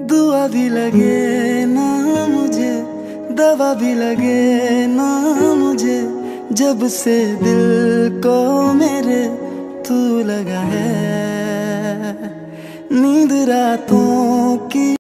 दुआ भी लगे ना मुझे, दवा भी लगे ना मुझे, जब से दिल को मेरे तू लगा है। नींद रातों की